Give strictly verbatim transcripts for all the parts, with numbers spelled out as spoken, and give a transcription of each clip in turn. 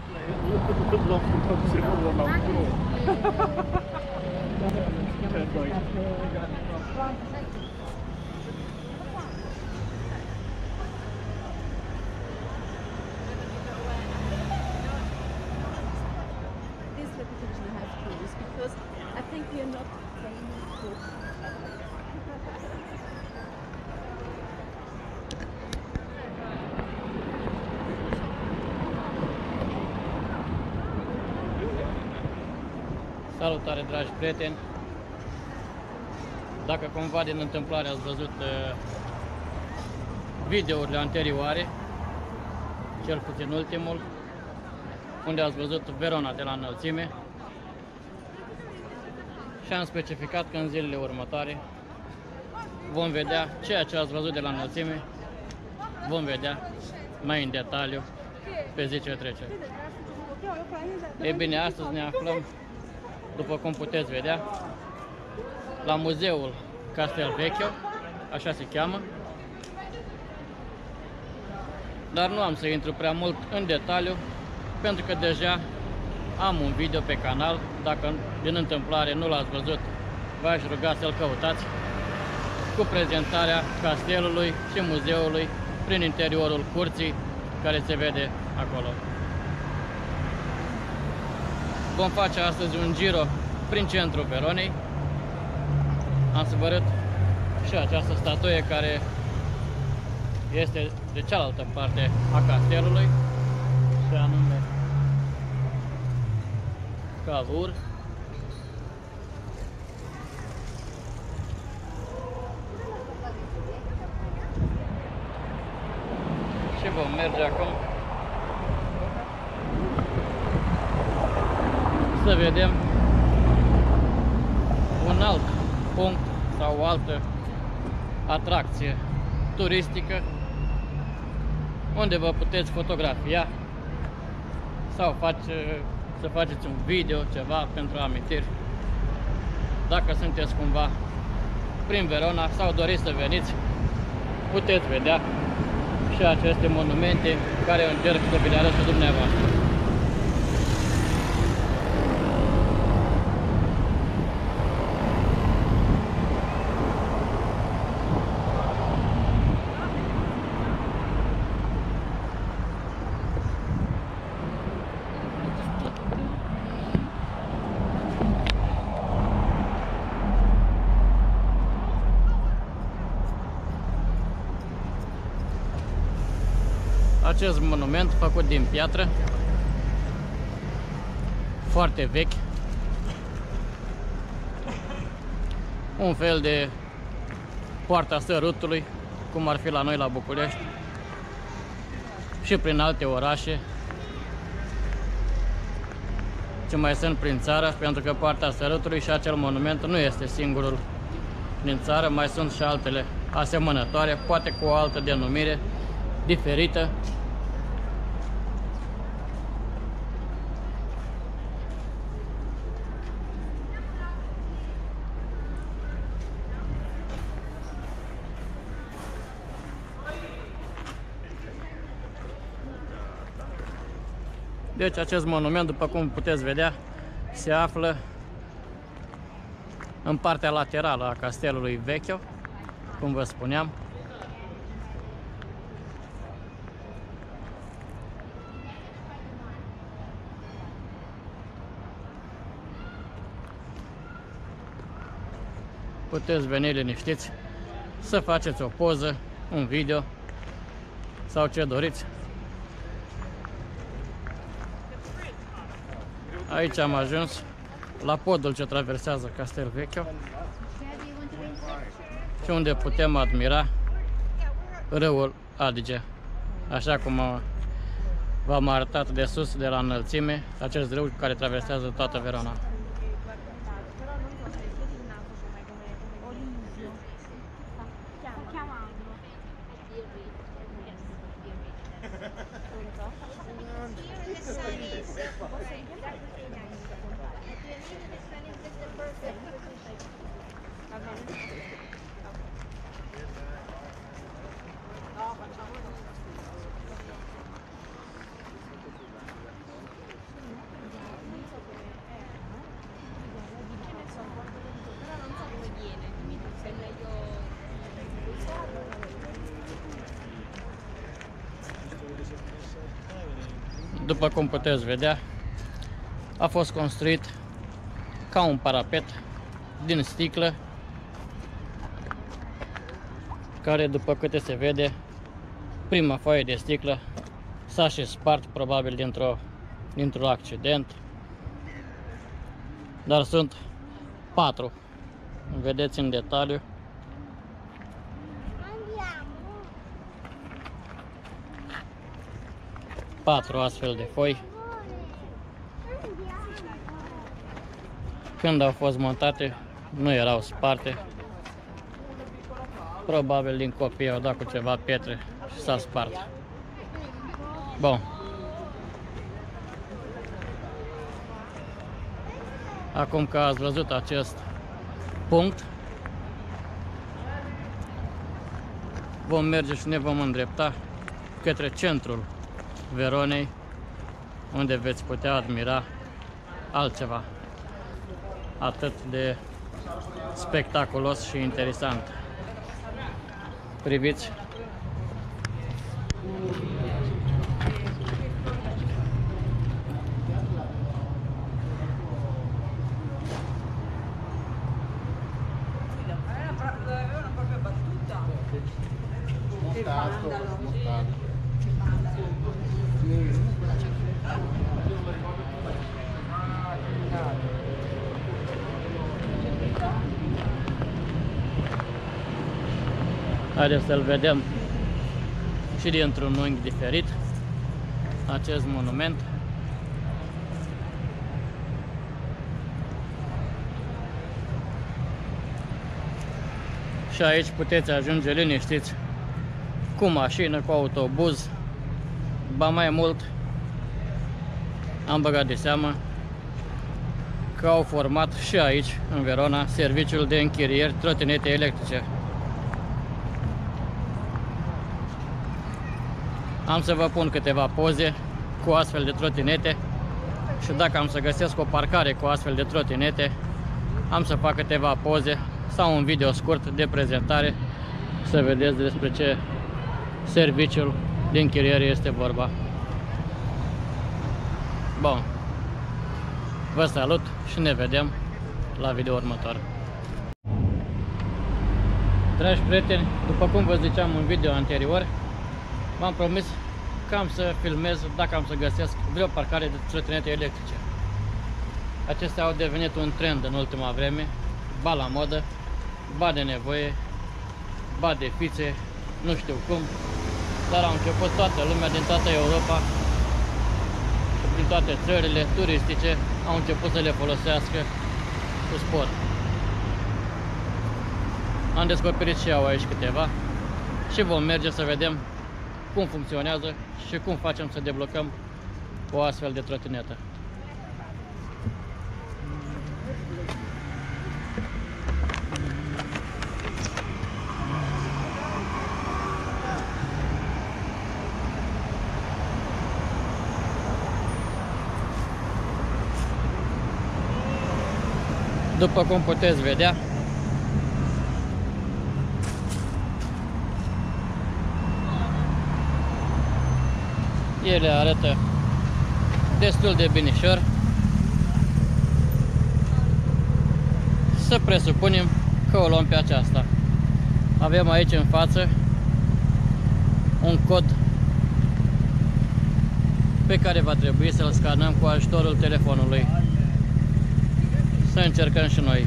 L'ho fatto se non lo ancora. This repetition I have to use because I think we are not playing good. Salutare, dragi prieteni! Dacă cumva din întâmplare ați văzut uh, videourile anterioare, cel puțin ultimul, unde ați văzut Verona de la înălțime, și am specificat că în zilele următoare vom vedea ceea ce ați văzut de la înălțime, vom vedea mai în detaliu pe zi ce trece. Ei bine, astăzi ne aflăm, după cum puteți vedea, la muzeul Castelvecchio, așa se cheamă, dar nu am să intru prea mult în detaliu, pentru că deja am un video pe canal. Dacă din întâmplare nu l-ați văzut, v-aș ruga să-l căutați, cu prezentarea castelului și muzeului prin interiorul curții care se vede acolo. Vom face astăzi un giro prin centrul Veronei. Am să vă arăt și această statuie care este de cealaltă parte a castelului, și anume Cavour. Și vom merge acum să vedem un alt punct sau o altă atracție turistică unde vă puteți fotografia sau face, să faceți un video, ceva pentru amintiri. Dacă sunteți cumva prin Verona sau doriți să veniți, puteți vedea și aceste monumente care încerc să vi le arăt și dumneavoastră. Acest monument făcut din piatră, foarte vechi, un fel de Poarta Sărutului, cum ar fi la noi la București și prin alte orașe ce mai sunt prin țară, pentru că Poarta Sărutului și acel monument nu este singurul din țară, mai sunt și altele asemănătoare, poate cu o altă denumire diferită. Deci acest monument, după cum puteți vedea, se află în partea laterală a castelului Vecchio, cum vă spuneam. Puteți veni liniștiți să faceți o poză, un video sau ce doriți. Aici am ajuns la podul ce traversează Castelvecchio și unde putem admira râul Adige. Așa cum v-am arătat de sus, de la înălțime, acest râu care traversează toată Verona. după cum puteți vedea, a fost construit ca un parapet din sticlă, care, după câte se vede, prima foaie de sticlă s-a și spart, probabil dintr-o dintr-un accident. Dar sunt patru, vedeți în detaliu. Patru astfel de foi. Când au fost montate, nu erau sparte. Probabil din copii au dat cu ceva pietre și s-a spart. Bun. Acum că ați văzut acest punct, vom merge și ne vom îndrepta către centrul Veronei, unde veți putea admira altceva atât de spectaculos și interesant. Priviți! Haideți să-l vedem și dintr-un unghi diferit, acest monument. Și aici puteți ajunge liniștiți cu mașină, cu autobuz. Ba mai mult, am băgat de seamă că au format și aici, în Verona, serviciul de închirieri trotinete electrice. Am să vă pun câteva poze cu astfel de trotinete și dacă am să găsesc o parcare cu astfel de trotinete, am să fac câteva poze sau un video scurt de prezentare să vedeți despre ce serviciul de închiriere este vorba. Bun. Vă salut și ne vedem la video următor. Dragi prieteni, după cum vă ziceam în video anterior, m-am promis că am să filmez dacă am să găsesc vreo parcare de trotinete electrice. Acestea au devenit un trend în ultima vreme, ba la modă, ba de nevoie, ba de fițe, nu știu cum, dar au început toată lumea din toată Europa și prin toate țările turistice au început să le folosească cu spor. Am descoperit și eu aici câteva și vom merge să vedem cum funcționează și cum facem să deblocăm o astfel de trotinetă. După cum puteți vedea, ele arată destul de binișor. Să presupunem că o luăm pe aceasta. Avem aici în față un cod pe care va trebui să-l scanăm cu ajutorul telefonului. Să încercăm și noi.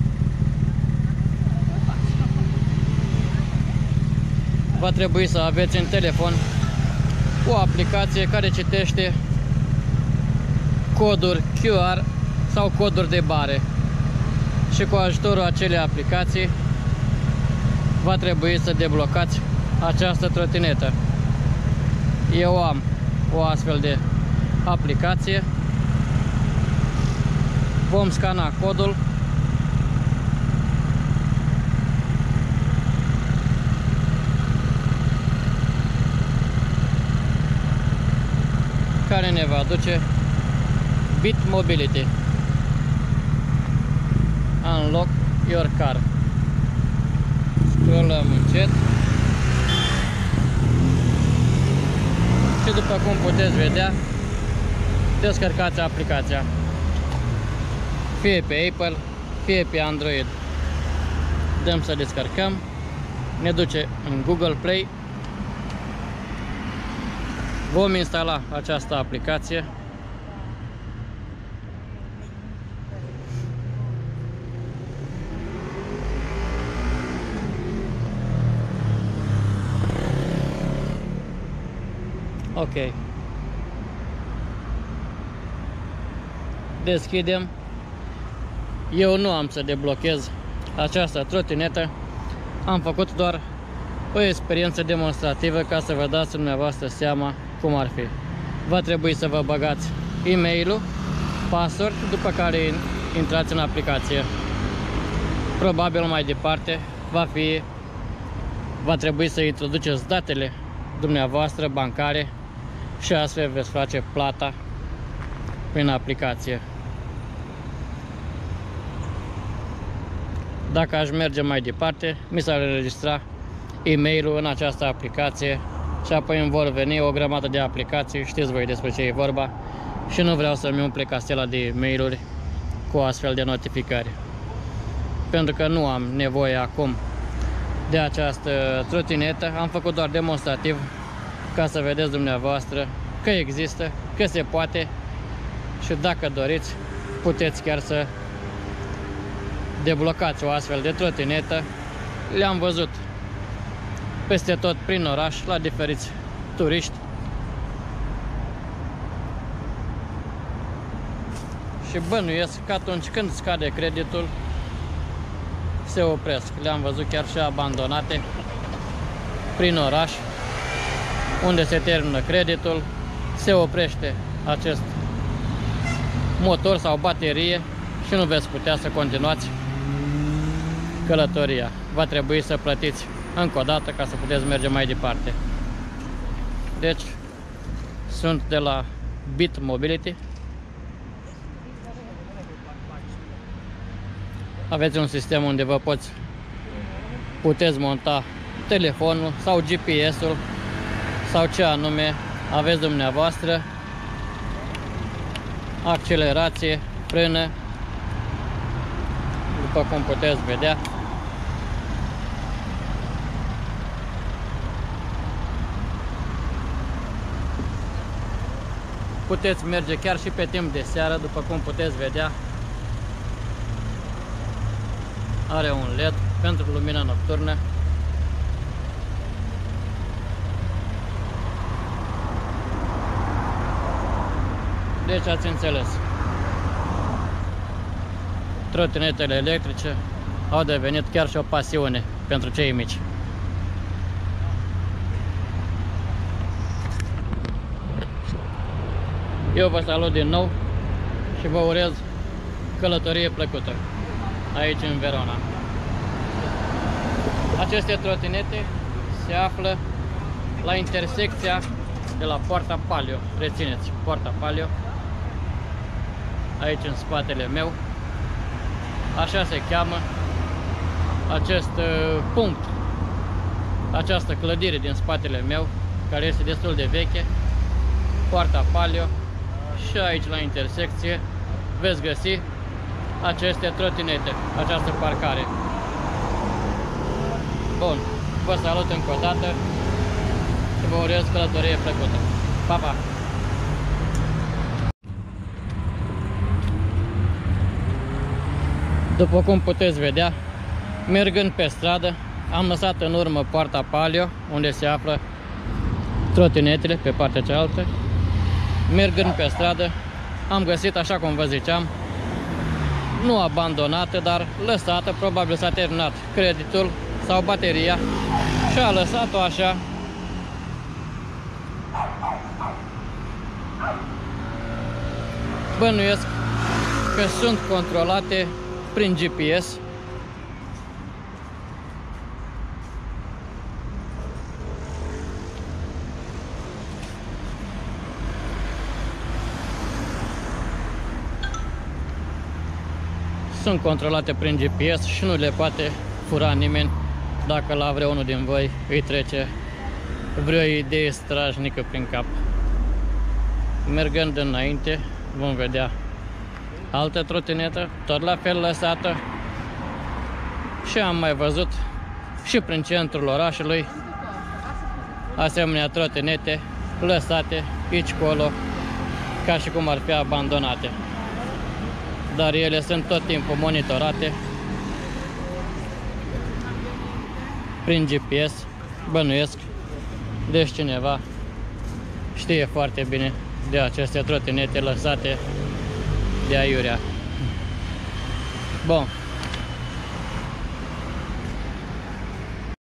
Va trebui să aveți în telefon o aplicație care citește coduri Q R sau coduri de bare și cu ajutorul acelei aplicații va trebui să deblocați această trotinetă. Eu am o astfel de aplicație. Vom scana codul care ne va aduce Bit Mobility. Unlock your car. Scrollăm încet. Și după cum puteți vedea, descărcați aplicația. Fie pe Apple, fie pe Android. Dăm să descărcăm. Ne duce în Google Play. Vom instala această aplicație. Ok. Deschidem. Eu nu am să deblochez această trotinetă. Am făcut doar o experiență demonstrativă ca să vă dați dumneavoastră seama cum ar fi. Va trebui să vă băgați e-mail-ul, password, după care intrați în aplicație. Probabil mai departe va fi va trebui să introduceți datele dumneavoastră bancare și astfel veți face plata prin aplicație. Dacă aș merge mai departe, mi s-ar înregistra e-mail-ul în această aplicație și apoi îmi vor veni o grămadă de aplicații, știți voi despre ce e vorba, și nu vreau să-mi umple castela de e-mail-uri cu astfel de notificări. Pentru că nu am nevoie acum de această trotinetă, am făcut doar demonstrativ ca să vedeți dumneavoastră că există, că se poate și dacă doriți, puteți chiar să deblocați o astfel de trotinetă. Le-am văzut peste tot prin oraș, la diferiți turiști. Și bănuiesc că atunci când scade creditul, se opresc. Le-am văzut chiar și abandonate prin oraș, unde se termină creditul, se oprește acest motor sau baterie și nu veți putea să continuați călătoria. Va trebui să plătiți încă o dată ca să puteți merge mai departe. Deci, sunt de la Bit Mobility. Aveți un sistem unde vă poți puteți monta telefonul sau G P S-ul sau ce anume aveți dumneavoastră, accelerație, frână, după cum puteți vedea. Puteți merge chiar și pe timp de seară, după cum puteți vedea. Are un L E D pentru lumina nocturnă. Deci ați înțeles. Trotinetele electrice au devenit chiar și o pasiune pentru cei mici. Eu vă salut din nou și vă urez călătorie plăcută aici în Verona. Aceste trotinete se află la intersecția de la Poarta Palio. Rețineți, Poarta Palio, aici în spatele meu. Așa se cheamă acest punct, această clădire din spatele meu, care este destul de veche, Poarta Palio. Și aici la intersecție veți găsi aceste trotinete, această parcare. Bun, vă salut încă o dată și vă urez călătorie plăcută. Pa, pa! După cum puteți vedea, mergând pe stradă, am lăsat în urmă Poarta Palio, unde se află trotinetele pe partea cealaltă. Mergând pe stradă, am găsit, așa cum vă ziceam, nu abandonată, dar lăsată, probabil s-a terminat creditul sau bateria și a lăsat-o așa. Bănuiesc că sunt controlate prin G P S. Sunt controlate prin G P S și nu le poate fura nimeni dacă la vreunul din voi îi trece vreo idee strajnică prin cap. Mergând înainte, vom vedea altă trotinetă, tot la fel lăsată. Și am mai văzut și prin centrul orașului asemenea trotinete lăsate aici colo, ca și cum ar fi abandonate. Dar ele sunt tot timpul monitorate prin G P S, bănuiesc. Deci cineva știe foarte bine de aceste trotinete lăsate de aiurea. Bun.